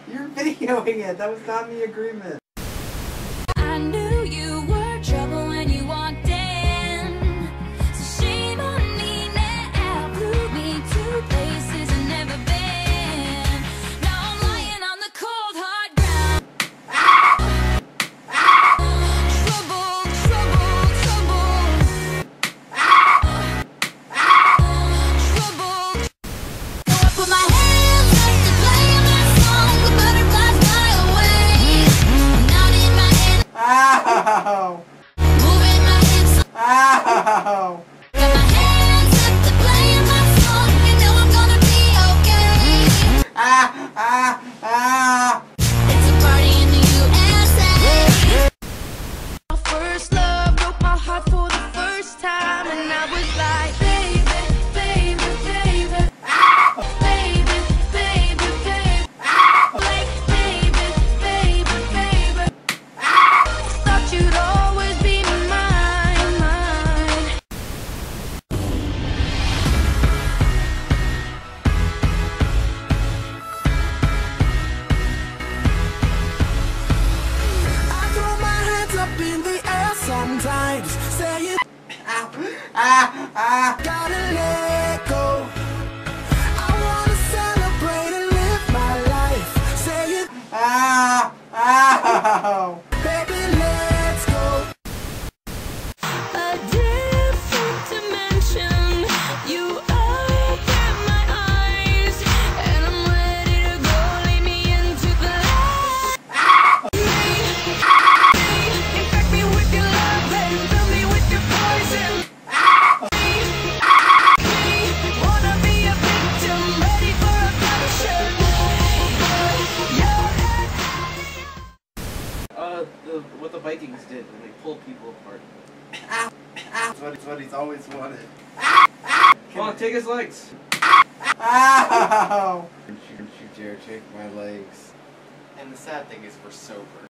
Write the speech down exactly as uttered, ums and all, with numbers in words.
You're videoing it. That was not in the agreement. I knew you were trouble when you walked in. So shame on me now. Blew me to places I've never been. Now I'm lying on the cold hard ground. Trouble, trouble, trouble. Trouble. So I put my hands up to play my song. The butterflies fly away. Not in my hand. Ow! Moving my hips. Ow! Got my hands up to play my song. You know I'm gonna be okay. Ah! Ah! Ah! It's a party in the U S A. My first love broke my heart for the first time, and I was like, baby, baby, baby, baby, baby, baby, like baby, baby, baby. Thought you'd always be mine, mine. I throw my hands up in the air sometimes, saying, Ah! Ah! Ah! gotta let go. I wanna celebrate and live my life, saying, Ah! Ow! baby, let's go. A different dimension. You open my eyes, and I'm ready to go. Lead me into the light. Infect me with your love and fill me with your poison. Wanna be a victim, ready for a passion. Uh, the, what the Vikings did when they pulled people apart. That's what, that's what he's always wanted. Come on, take his legs. Ow! Don't you, don't you dare take my legs. And the sad thing is we're sober.